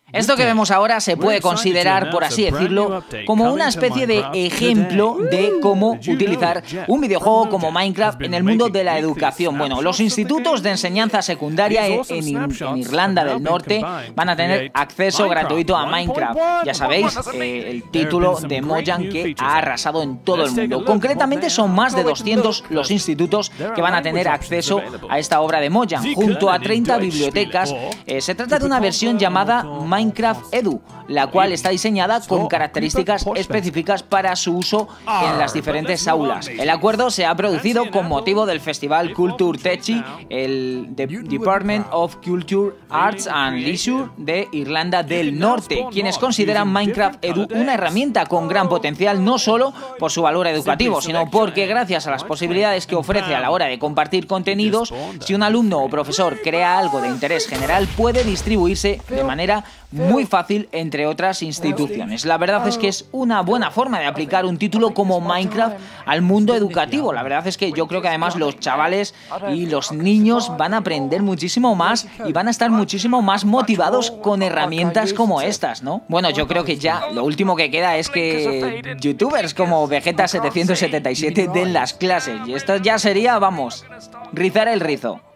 Esto que vemos ahora se puede considerar, por así decirlo, como una especie de ejemplo de cómo utilizar un videojuego como Minecraft en el mundo de la educación. Bueno, los institutos de enseñanza secundaria en Irlanda del Norte van a tener acceso gratuito a Minecraft. Ya sabéis, el título de Mojang que ha arrasado en todo el mundo. Concretamente son más de 200 los institutos que van a tener acceso a esta obra de Mojang, junto a 30 bibliotecas. Se trata de una versión llamada Minecraft Edu, la cual está diseñada con características específicas para su uso en las diferentes aulas. El acuerdo se ha producido con motivo del Festival Culture Techie, el Department of Culture, Arts and Leisure de Irlanda del Norte, quienes consideran Minecraft Edu una herramienta con gran potencial, no solo por su valor educativo, sino porque gracias a las posibilidades que ofrece a la hora de compartir contenidos, si un alumno o profesor crea algo de interés general, puede distribuirse de manera muy fácil entre otras instituciones. La verdad es que es una buena forma de aplicar un título como Minecraft al mundo educativo. La verdad es que yo creo que además los chavales y los niños van a aprender muchísimo más y van a estar muchísimo más motivados con herramientas como estas, ¿no? Bueno, yo creo que ya lo último que queda es que youtubers como Vegeta777 den las clases y esto ya sería, vamos, rizar el rizo.